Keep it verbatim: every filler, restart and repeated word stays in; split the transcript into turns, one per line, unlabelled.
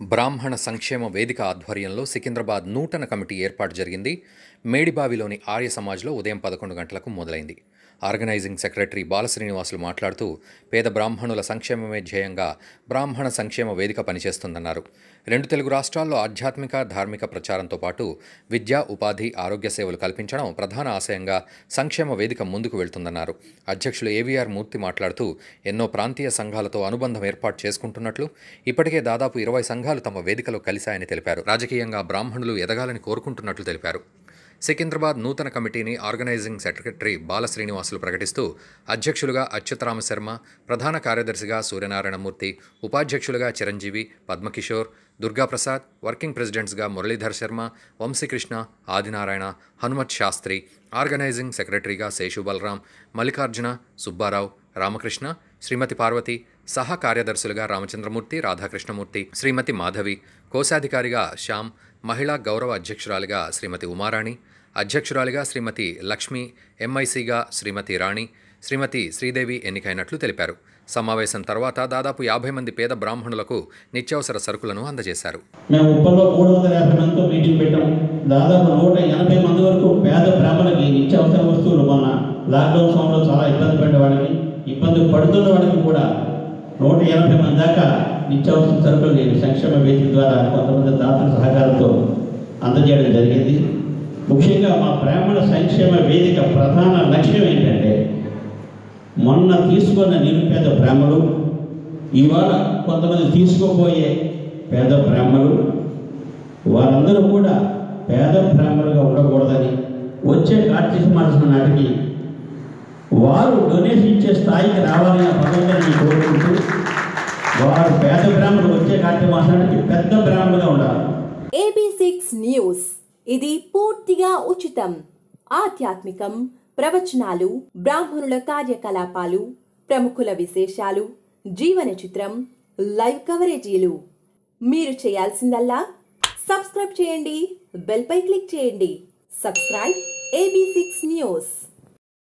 బ్రాహ్మణ సంక్షేమ వేదిక ఆధ్వర్యంలో సికింద్రాబాద్ నూతన కమిటీ ఏర్పాటు జరిగింది. మేడిబావిలోని ఆర్య సమాజ్లో ఉదయం పదకొండు గంటలకు మొదలైంది. ఆర్గనైజింగ్ సెక్రటరీ బాలశ్రీనివాసులు మాట్లాడుతూ పేద బ్రాహ్మణుల సంక్షేమమే ధ్యేయంగా బ్రాహ్మణ సంక్షేమ వేదిక పనిచేస్తుందన్నారు. రెండు తెలుగు రాష్ట్రాల్లో ఆధ్యాత్మిక, ధార్మిక ప్రచారంతో పాటు విద్య, ఉపాధి, ఆరోగ్య సేవలు కల్పించడం ప్రధాన ఆశయంగా సంక్షేమ వేదిక ముందుకు వెళ్తుందన్నారు. అధ్యక్షులు ఏవీఆర్ మూర్తి మాట్లాడుతూ ఎన్నో ప్రాంతీయ సంఘాలతో అనుబంధం ఏర్పాటు చేసుకుంటున్నట్లు, ఇప్పటికే దాదాపు ఇరవై సంఘాలు తమ వేదికలో కలిశాయని తెలిపారు. రాజకీయంగా బ్రాహ్మణులు ఎదగాలని కోరుకుంటున్నట్లు తెలిపారు. సికింద్రాబాద్ నూతన కమిటీని ఆర్గనైజింగ్ సెక్రటరీ బాలశ్రీనివాసులు ప్రకటిస్తూ అధ్యక్షులుగా అచ్యుతరామ శర్మ, ప్రధాన కార్యదర్శిగా సూర్యనారాయణమూర్తి, ఉపాధ్యక్షులుగా చిరంజీవి, పద్మకిషోర్, దుర్గాప్రసాద్, వర్కింగ్ ప్రెసిడెంట్స్గా మురళీధర్ శర్మ, వంశీకృష్ణ, ఆదినారాయణ, హనుమత్ శాస్త్రి, ఆర్గనైజింగ్ సెక్రటరీగా శేషు బలరాం, మల్లికార్జున, సుబ్బారావు, రామకృష్ణ, శ్రీమతి పార్వతి, సహా కార్యదర్శులుగా రామచంద్రమూర్తి, రాధాకృష్ణమూర్తి, శ్రీమతి మాధవి, కోశాధికారిగా శ్యామ్, మహిళా గౌరవ అధ్యక్షురాలిగా శ్రీమతి ఉమారాణి, అధ్యక్షురాలిగా శ్రీమతి లక్ష్మి, ఎంఐసిగా శ్రీమతి రాణి, శ్రీమతి శ్రీదేవి ఎన్నికైనట్లు తెలిపారు. సమావేశం తర్వాత దాదాపు యాభై మంది పేద బ్రాహ్మణులకు నిత్యావసర సరుకులను అందజేశారు.
మేము ఉప్పల్లో మూడు వందల యాభై మందితో మీటింగ్ పెట్టాం. దాదాపు నూట ఎనభై మంది వరకు పేద బ్రాహ్మణులకి నిత్యావసర వస్తువులు మొన్న లాక్డౌన్ సమయంలో చాలా ఇబ్బంది పడే వాళ్ళకి, ఇబ్బంది పడుతున్న వాళ్ళకి కూడా నూట ఎనభై మంది దాకా నిత్యావసర సరుకులు సంక్షేమ వేదిక ద్వారా కొంతమంది దాతల సహకారంతో అందజేయడం జరిగింది. ముఖ్యంగా మా బ్రాహ్మణ సంక్షేమ వేదిక ప్రధాన లక్ష్యం ఏంటంటే, మొన్న తీసుకున్న నిరుపేద బ్రాహ్మణులు, ఇవాళ కొంతమంది తీసుకోబోయే పేద బ్రాహ్మణులు, వారందరూ కూడా పేద బ్రాహ్మణులుగా ఉండకూడదని, వచ్చే కార్తీక మాసం నాటికి వారు డొనేషన్ ఇచ్చే స్థాయికి రావాలని భగవంతుని కోరుకుంటూ, వారు పేద బ్రాహ్మణులు వచ్చే కార్తీక మాసానికి పెద్ద బ్రాహ్మణులుగా ఉండాలి.
ఏ బి సిక్స్ న్యూస్ ఇది పూర్తిగా ఉచితం. ఆధ్యాత్మికం, ప్రవచనాలు, బ్రాహ్మణుల కార్యకలాపాలు, ప్రముఖుల విశేషాలు, జీవన చిత్రం, లైవ్ కవరేజీలు. మీరు చేయాల్సిందల్లా సబ్స్క్రైబ్ చేయండి, బెల్ పై క్లిక్ చేయండి. Subscribe A B six news.